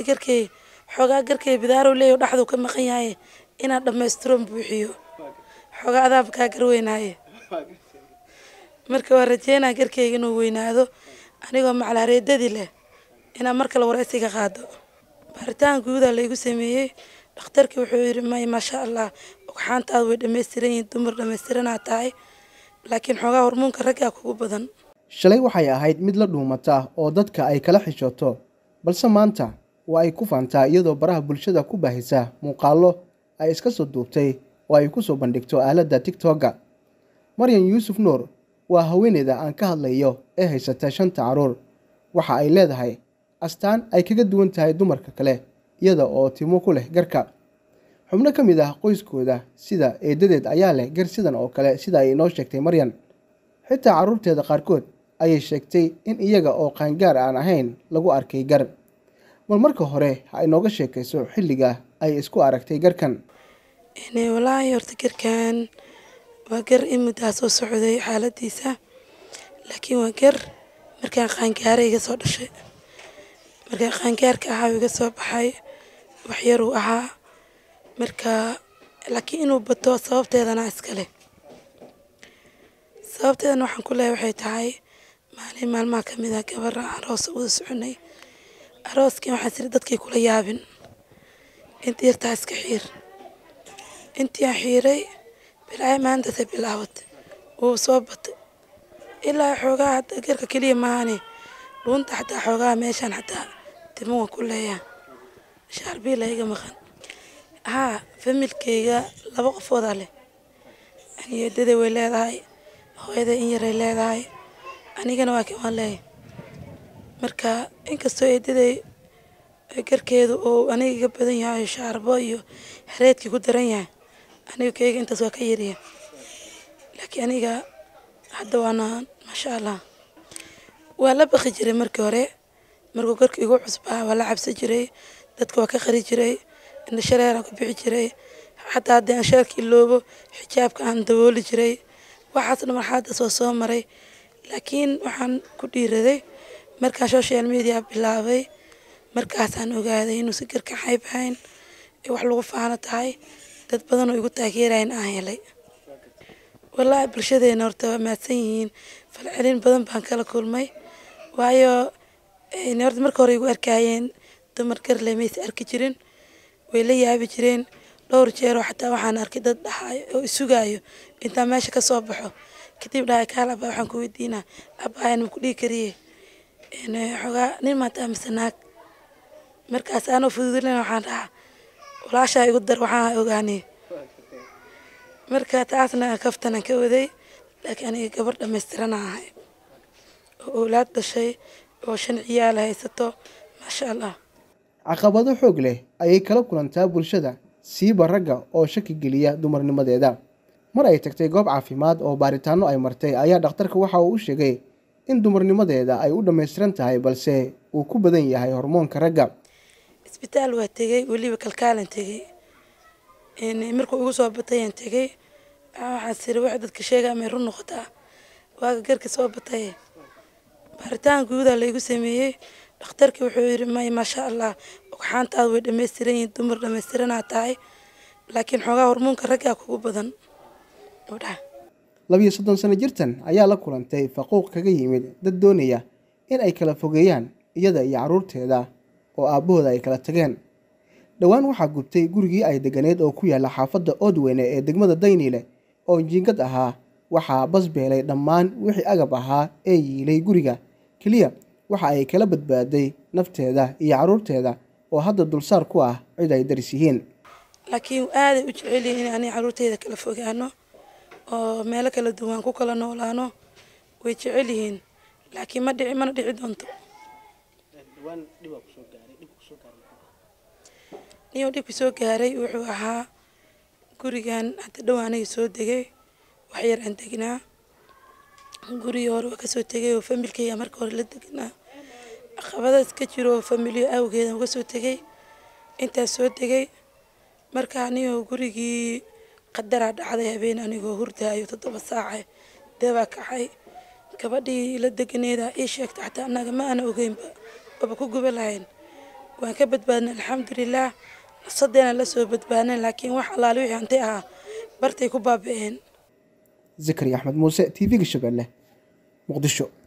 garkay xogaa garkay bidaaro leeyo dhaxdu ka maqan yahay inaan dhameystiran buuxiyo xogaa adaab ka garweynaaye marka waa rajeynaa garkayga inuu weynaado anigoo macalaareedadii leh inaan marka la wareysiga qaado baaritaan guud la igu sameeyay dhakhtarkii wuxuu yiri ma sha Allah waxaantaad way dhameystiran yihiin dumar dhameystiranaa tahay laakiin xogaa hormoonka ragga kugu badan shalay waxay ahayd mid la dhuumata oo dadka ay kala xishooto balse maanta waa ay ku faantaa iyadoo baraha bulshada ku baahisa muuqaallo ay iska soo duubtay oo ay ku soo bandhigto aaladda TikTok-ga Maryan Yuusuf Nuur waa haweeneyda aan ka hadlayo ee haysata 5 caruur waxa ay leedahay astaan ay kaga duwan tahay dumarka kale iyada oo timo ku leh garka xubno ka mid ah qoyskooda sida eedadeed ayaa leh gar sidan oo kale sida ay inoo sheegtay Maryan xitaa caruurteeda qaarkood ayay sheegtay in iyaga oo qaangaar aan ahayn lagu arkay gar marka hore ha inooga sheekayso xilliga ay isku aragtay garkan walaahi horta garkan waa gar imida soo socday xaaladiisa laakiin waa gar markaan qaangaaray iga soo dhashay markaan qaangaarka ahaa iga soo baxay wax yar uu ahaa marka laakiin inuu bato sababteedana iskale sababteedana waxaan ku leeyahay waxay tahay maalin maalmaha ka mid ah gabar aroos u soconay arooskii waxaan sir dadkii kula yaabin intii yartaa iska xiir intii aan xiiray bilaa maanta se bilaawad uu soo batay ilaa xoogaa hadda garka kaliya maahane runta xataa xoogaa meeshaan xataa timo waan ku leeyahay shaarbii la iga maqan familkayga 2 qofood leh aniyadada way leedahay hooyada in yar ay leedahay anigana waa ka leeyahay marka inkastoo eedaday garkeedu oo aniga badan yahay shaarbo iyo xareedkii ku daran yahay aniga kayga intaas waa ka yariya laakiin aniga hadda waana masha Allah waa la baqi jiray markii hore markuu garka igu cusbaa waa la cabsi jiray dadka waa ka qari jiray in shareera ku bixi jiray xataa hadda aan sharkii loobo xijaabka aan dabooli jiray waxaasna marxalada soo maray laakiin waxaan ku dhiiraday marka social media bilaabay markaasaan ogaaday inuu si garka xaybayn wax lagu faano tahay dad badan oo igu taageerayeen aan helay wallahi bulshadeena horta waa maadsan yihiin falcelin badan baan kala kulmay waayo horta marka hore igu arkayeen dumar gar leemaysa arki jirin way la yaabi jireen dhowr jeer xataa waxaan arkay dad dhahay oo isugayo inta meesha ka soo baxo kadib dhahay kala baa waxaan ku weydiinaa abaan ku dhigi kariye xogaa nin ma taamisanaag markaas aan fududina waxaan dhahaa walaasha igu dar waxaan ogaanay marka taasna kaftana ka waday laakiin aniga gabar dhameystiran ahay oo awlaad dhashay oo 5 ciyaal haysato masha Allah caqabado xoog leh ayay kala kulantaa bulshada siiba ragga oo shaki geliya dumarnimadeeda mar ay tagtay goob caafimaad oo baaritaano ay martay ayaa dhakhtarka waxa uu u sheegay in dumarnimadeeda ay u dhameystiran tahay balse uu ku badan yahay hormoonka ragga isbitaal waa tagay waliba kalkaalan tagay markuu ugu soo batay aan tagay waxaan sir wax dadka sheegay ma run noqotaa waa garka soo batay baaritaan guud la igu sameeyay dhakhtarkii wuxuu yiri ma sha Allah waxaantaad way dhameystiran yihiin dumar dhameystiranaa tahay laakiin xogaa hormoonka ragga kugu badan 32 sano jirtan ayaa la kulantay faquuq kaga yimid dad doonaya in ay kala fogeeyaan iyada iyo caruurteeda oo aabahooda ay kala tageen dhawaan waxaa gubtay gurigii ay deganeed oo ku yaala xaafadda Oodweyne ee degmada Daynile oo jiingad ahaa waxaa basbeelay dhammaan wixii agab ahaa ee yiilay guriga kaliya waxa ay kala badbaaday nafteeda iyo caruurteeda oo hadda dulsaar ku ah cid ay daris yihiin laakiin aad u jecel in aan caruurteeda kala fogaano oo meel kala duwan ku kala noolaano way jecel yihiin laakiin ma dhici doonto niyo dib soo gaaray wuxuu ahaa gurigan hadda dhawaanay soo degay wax yar aan degnaa guriga hore ka soo tagay oo familkayga markii hore la degnaa caqabadaas ka jiro familyo awgeed uga soo tagay inta soo degay marka aniga gurigii qadara dhacday habeen anigoo hurdaayo 7 saac daba kacay gabadhii la degneeda ay sheegtay xataa anaga ma ana ogeynba baba ku gubalayn waan ka badbaadnay alxamdulilah nafsadeena la soo badbaadnay laakiin wax allaale wixii hanti ahaa bartay ku baaba'een Zakariya Axmed Muuse TV-ga Shabeelle Muqdisho.